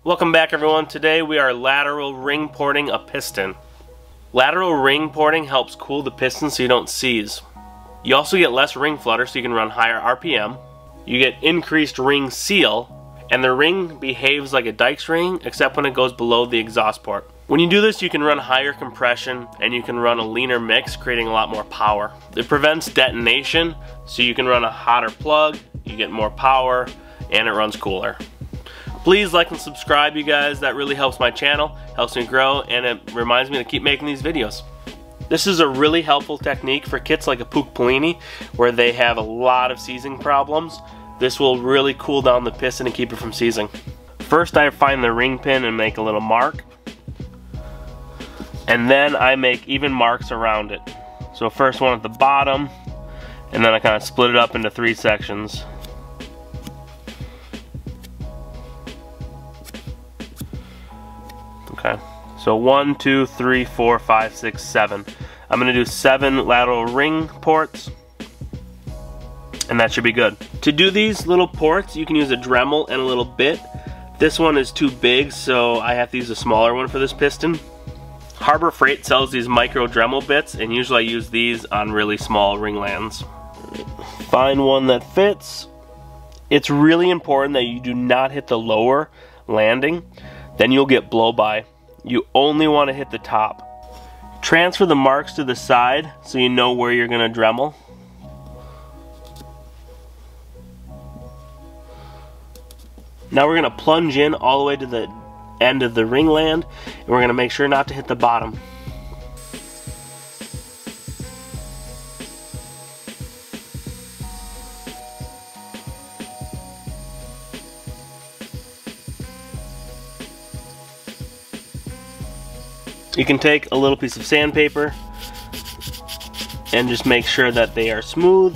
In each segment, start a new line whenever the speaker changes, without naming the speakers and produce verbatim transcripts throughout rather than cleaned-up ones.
Welcome back, everyone. Today we are lateral ring porting a piston. Lateral ring porting helps cool the piston so you don't seize. You also get less ring flutter so you can run higher R P M. You get increased ring seal, and the ring behaves like a Dykes ring except when it goes below the exhaust port. When you do this, you can run higher compression and you can run a leaner mix, creating a lot more power. It prevents detonation, so you can run a hotter plug, you get more power, and it runs cooler. Please like and subscribe, you guys. That really helps my channel, helps me grow, and it reminds me to keep making these videos. This is a really helpful technique for kits like a Puch Polini, where they have a lot of seizing problems. This will really cool down the piston and keep it from seizing. First, I find the ring pin and make a little mark. And then I make even marks around it. So first one at the bottom, and then I kind of split it up into three sections. Okay, so one, two, three, four, five, six, seven. I'm gonna do seven lateral ring ports, and that should be good. To do these little ports, you can use a Dremel and a little bit. This one is too big, so I have to use a smaller one for this piston. Harbor Freight sells these micro Dremel bits, and usually I use these on really small ringlands. Find one that fits. It's really important that you do not hit the lower landing, then you'll get blow by. You only want to hit the top. Transfer the marks to the side so you know where you're going to Dremel. Now we're going to plunge in all the way to the end of the ringland, and we're going to make sure not to hit the bottom. You can take a little piece of sandpaper and just make sure that they are smooth.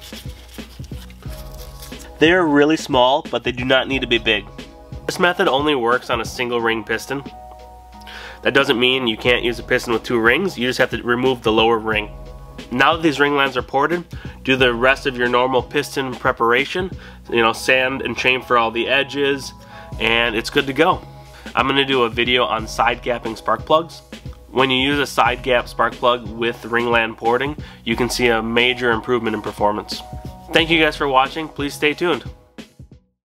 They are really small, but they do not need to be big. This method only works on a single ring piston. That doesn't mean you can't use a piston with two rings, you just have to remove the lower ring. Now that these ringlands are ported, do the rest of your normal piston preparation. You know, sand and chamfer all the edges, and it's good to go. I'm going to do a video on side gapping spark plugs. When you use a side gap spark plug with ringland porting, you can see a major improvement in performance. Thank you guys for watching. Please stay tuned.